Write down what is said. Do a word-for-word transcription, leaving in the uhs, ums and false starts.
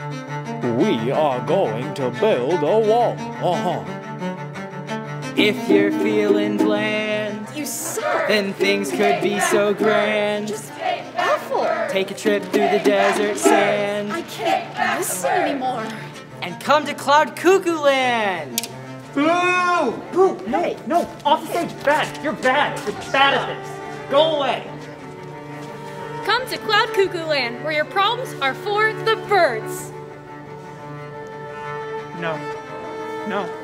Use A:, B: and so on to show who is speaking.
A: We are going to build a wall. Uh-huh.
B: If you're feeling bland,
C: You suck.
B: then things could be so grand.
C: Just awful.
B: Take a trip through the desert sand
C: I can't listen anymore.
B: and come to Cloud Cuckoo Land.
D: Boo! Boo! No, no, off the stage. Bad. You're bad. You're bad at this. Go away.
E: Come to Cloud Cuckoo Land, where your problems are for the birds.
D: No. No.